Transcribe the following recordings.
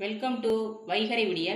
Welcome to வைகரை விடியல்.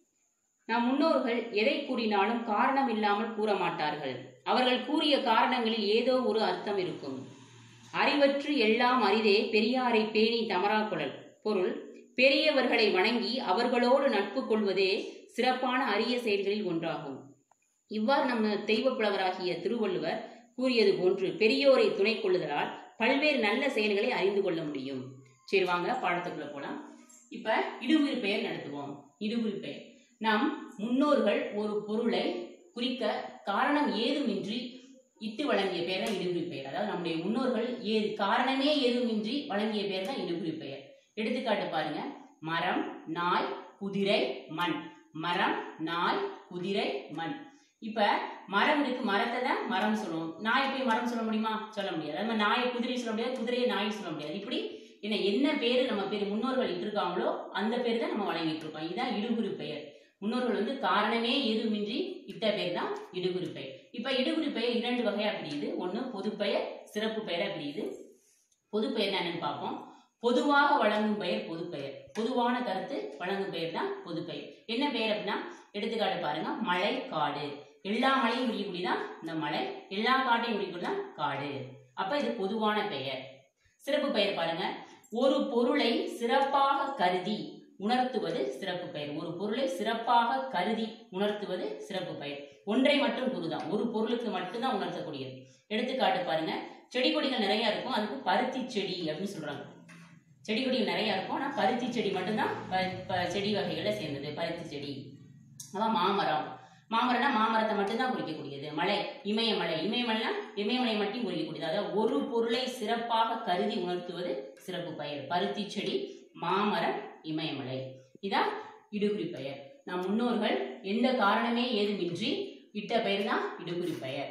நம் முன்னோர்கள் எதை கூறினாலும் காரணம் இல்லாமல் கூற மாட்டார்கள். அவர்கள் கூறிய காரணங்களில் ஏதோ ஒரு அர்த்தம் இருக்கும். அறிவற்று எல்லாம் அரிதே பெரியாரை பேணி தமரா குழல். பொருள்: பெரியவர்களை வணங்கி அவர்களோடு நட்பு கொள்வதே சிறப்பான அரிய செயல்களில் ஒன்றாகும். இவ்வாறு நம்ம தெய்வ புலவராகிய திருவள்ளுவர் கூறியது போன்று பெரியோரை துணை கொள்ளுதலால் பல்வேறு நல்ல செயல்களை அறிந்து கொள்ள முடியும். சரி, வாங்க பாடத்துக்குள்ள போலாம். இப்ப இடுகுறி பெயர் நடத்துவோம். இடுகுறி பெயர் நம் முன்னோர்கள் ஒரு பொருளை குறிக்க காரணம் ஏதுமின்றி இட்டு வழங்கிய பெயர் தான் இடுகுறி பெயர். அதாவது நம்முடைய முன்னோர்கள் காரணமே ஏதுமின்றி வழங்கிய பெயர் தான் இடுகுறி பெயர். எடுத்துக்காட்டு பாருங்க: மரம், நாய், குதிரை, மண். மரம், நாய், குதிரை, மண். இப்ப மரம் இருக்கு, மரத்தை தான் மரம் சொல்லுவோம். நாய் போய் மரம் சொல்ல முடியுமா? சொல்ல முடியாது. அது மாதிரி நாயை குதிரை சொல்ல முடியாது, குதிரையை நாய் சொல்ல முடியாது. இப்படி என்ன பேரு நம்ம பேர் முன்னோர்கள் இட்டிருக்காங்களோ அந்த பேர் தான் நம்ம வழங்கிட்டு இருக்கோம். இதுதான் இடுகுறி பெயர். முன்னோர்கள் காரணமே ஏதுமின்றி இட்ட பேர் தான் இடுகுறி பெயர். இப்ப இடுகுறி பெயர் இரண்டு வகையா பிரியுது. ஒண்ணு பொது பெயர், சிறப்பு பெயரா பிரியுது. பொது பெயர் என்னன்னு பார்ப்போம். பொதுவாக வழங்கும் பெயர் பொது பெயர். பொதுவான கருத்து வழங்கும் பெயர் தான் பொது பெயர். என்ன பெயர் அப்படின்னா, எடுத்துக்காட்டு பாருங்க: மலை, காடு. எல்லா மலையும் குறிக்கூடியதான் இந்த மலை, எல்லா காட்டையும் குறிக்கூடியதான் காடு. அப்ப இது பொதுவான பெயர். சிறப்பு பெயர் பாருங்க: ஒரு பொருளை சிறப்பாக கருதி உணர்த்துவது சிறப்பு பெயர். ஒரு பொருளை சிறப்பாக கருதி உணர்த்துவது சிறப்பு பெயர். ஒன்றை மட்டும் கூறுதான், ஒரு பொருளுக்கு மட்டும்தான் உணர்த்தக்கூடியது. எடுத்துக்காட்டு பாருங்க: செடி கொடிகள் நிறைய இருக்கும், அதுக்கு பருத்தி செடி அப்படின்னு சொல்றாங்க. செடி கொடிகள் நிறைய இருக்கும், ஆனா பருத்தி செடி மட்டும்தான் செடி வகைகளை சேர்ந்தது, பருத்தி செடி. அதான் மாமரம். மாமரம்னா மாமரத்தை மட்டும்தான் குறிக்கக்கூடியது. மலை, இமயமலை. இமயமலைனா இமயமலை மட்டும் குறிக்கக்கூடியது. அதாவது ஒரு பொருளை சிறப்பாக கருதி உணர்த்துவது சிறப்பு பெயர். பருத்தி செடி, மாமரம், இமயமலை. இதான் இடுகுறி பெயர். நம் முன்னோர்கள் எந்த காரணமே ஏதுமின்றி இட்ட பெயர் தான் இடுகுறி பெயர்.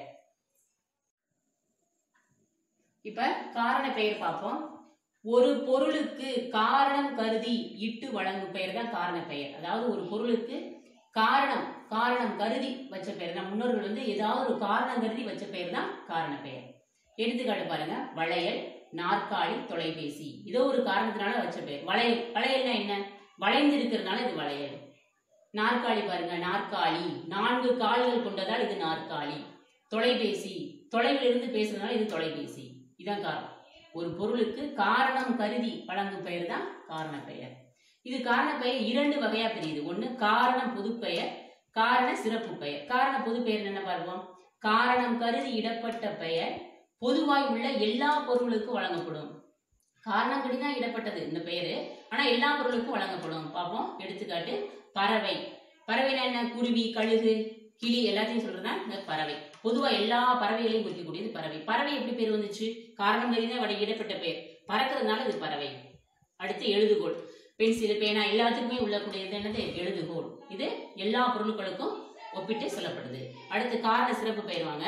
இப்ப காரண பெயர் பார்ப்போம். ஒரு பொருளுக்கு காரணம் கருதி இட்டு வழங்கும் பெயர் தான் காரண பெயர். அதாவது ஒரு பொருளுக்கு காரணம் கருதி வச்ச பெயர் தான். முன்னோர்கள் ஏதாவது ஒரு காரணம் கருதி வச்ச பெயர் தான் காரண பெயர். எடுத்துக்காட்டு பாருங்க: வளையல், நாற்காலி, தொலைபேசி. இதோ ஒரு காரணத்தினால வச்ச பெயர். வளையல்னா என்ன? வளைந்து இருக்கிறதுனால இது வளையல். நாற்காலி பாருங்க: நாற்காலி, 4 கால்கள் கொண்டதால் இது நாற்காலி. தொலைபேசி, தொலைவில் இருந்து பேசுறதுனால இது தொலைபேசி. இதான் காரணம். ஒரு பொருளுக்கு காரணம் கருதி வழங்கும் பெயர் தான் காரண பெயர். இது காரண பெயர் இரண்டு வகையா பிரியுது. ஒண்ணு காரணம் பொது பெயர், காரண சிறப்பு பெயர். காரண பொது பெயர் என்ன பார்ப்போம். காரணம் கருதி இடப்பட்ட பெயர் பொதுவாய் உள்ள எல்லா பொருளுக்கும் வழங்கப்படும். காரணம் கருதி தான் இடப்பட்டது இந்த பெயரு, ஆனா எல்லா பொருளுக்கும் வழங்கப்படும். பார்ப்போம். எடுத்துக்காட்டு: பறவை. பறவைனா என்ன? குருவி, கழுகு, கிளி எல்லாத்தையும் சொல்றதுதான் இந்த பறவை. பொதுவா எல்லா பறவைகளையும் குறிக்கக்கூடியது பறவை. பறவை எப்படி பேர் வந்துச்சு? காரணம் கருதி தான் இடப்பட்ட பெயர். பறக்கிறதுனால இது பறவை. அடுத்து எழுதுகோள். பென்சில், பேனா எல்லாத்துக்குமே உள்ளக்கூடியது என்னது? எழுதுகோள். இது எல்லா பொருட்களுக்கும் ஒப்பிட்டு சொல்லப்படுது. அடுத்து காரண சிறப்பு பெயர் வாங்க.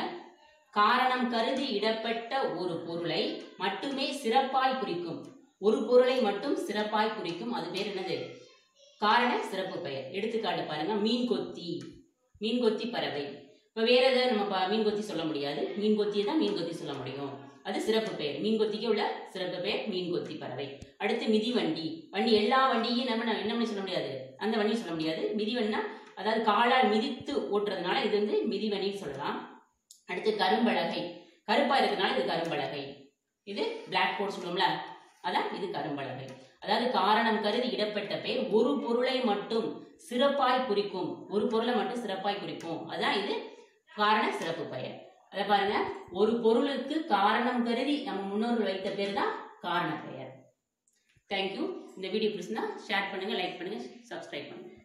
காரணம் கருதி இடப்பட்ட ஒரு பொருளை மட்டுமே சிறப்பாய் குறிக்கும். ஒரு பொருளை மட்டும் சிறப்பாய் குறிக்கும். அது பேர் என்னது? காரண சிறப்பு பெயர். எடுத்துக்காட்டு பாருங்க: மீன்கொத்தி. மீன்கொத்தி பறவை. இப்ப வேற எதாவது நம்ம மீன்கொத்தி சொல்ல முடியாது. மீன்கொத்தியை தான் மீன்கொத்தி சொல்ல முடியும். அது சிறப்பு பெயர். மீன்கொத்திக்கு உள்ள சிறப்பு பெயர் மீன்கொத்தி பறவை. அடுத்து மிதிவண்டி. வண்டி, எல்லா வண்டியும் நம்ம என்ன சொல்ல முடியாது, அந்த வண்டியும் சொல்ல முடியாது. மிதிவண்டினா அதாவது காலால் மிதித்து ஓட்டுறதுனால இது மிதிவண்டின்னு சொல்லலாம். அடுத்து கரும்பலகை. கருப்பா இருக்கிறதுனால இது கரும்பலகை. இது பிளாக் போர்ட் சொல்லுவோம்ல, அதான் இது கரும்பலகை. அதாவது காரணம் கருதி இடப்பட்ட பெயர் ஒரு பொருளை மட்டும் சிறப்பாய் குறிக்கும். ஒரு பொருளை மட்டும் சிறப்பாய் குறிக்கும். அதான் இது காரண சிறப்பு பெயர். அதை பாருங்க: ஒரு பொருளுக்கு காரணம் கருதி நம்ம முன்னோர்கள் வைத்த பேர் தான் காரண பெயர். தேங்க்யூ. இந்த வீடியோ பிடிச்சிருந்தா ஷேர் பண்ணுங்க, லைக் பண்ணுங்க, சப்ஸ்கிரைப் பண்ணுங்க.